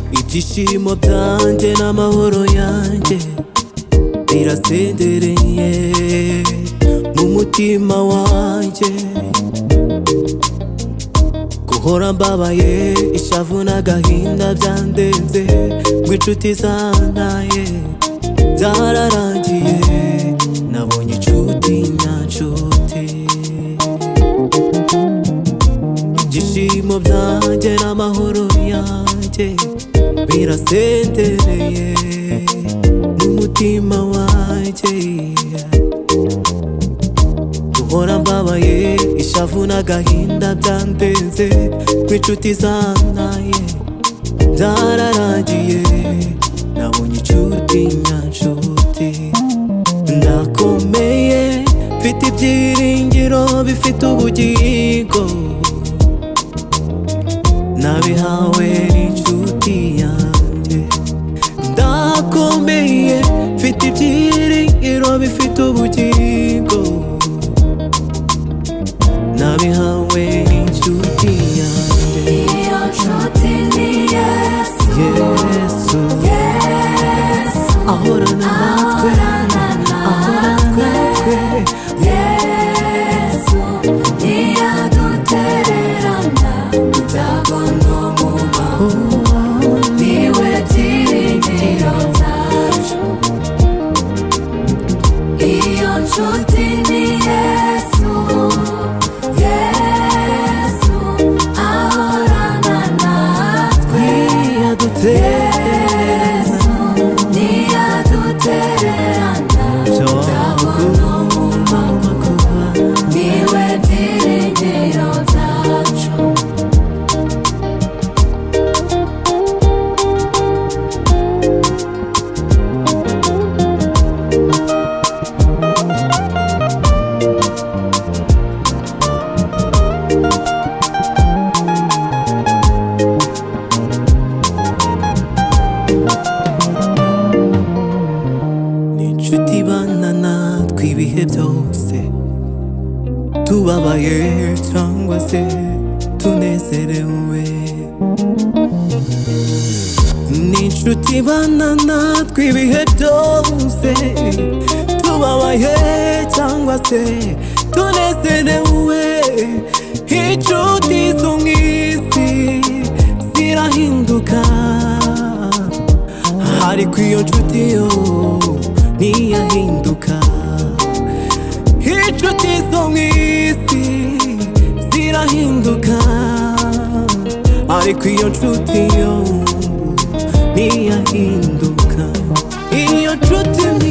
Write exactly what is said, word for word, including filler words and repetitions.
ibyishimo byanjye n'amahoro yanjye birasendereye mu mutima wanjye. Guhora mbabaye ishavu n'agahinda byandenze, ngo inshuti zantaye byararangiye, nabonye inshuti nyanshuti. Ibyishimo byanjye n'amahoro yanjye birasendereye mu mutima wanjye. Guhora mbabaye ishavu n'agahinda byandenze, ngo inshuti zantaye byararangiye, nabonye inshuti nyanshuti. Ndakomeye mfite ibyiringiro bifite ubugingo, nabihawe n'inshuti yanjye. Ndakomeye mfite ibyiringiro bifite ubugingo, nabihawe n'inshuti yanjye. Iyo nshuti ni Yesu, Yesu, Yesu ahorana natwe, ahorana natwe. Yesu ntiyadutererana mu byago no mu makuba, niwe byiringiro byacu. Iyo nshuti ni Yesu, Yesu ahorana natwe. Yesu ntiyadutererana mu byago no mu makuba, niwe byiringiro byacu. Inshuti bana natwe ibihe byose, tubabaye cyangwa se tunezerewe. N'inshuti bana natwe ibihe byose, tubabaye cyangwa se tunezerewe. Inshuti zo mu isi zirahinduka, ariko iyo nshuti yo ntiyahinduka. Inshuti zo mu isi zirahinduka, ariko iyo nshuti yo ntiyahinduka. Iyo nshuti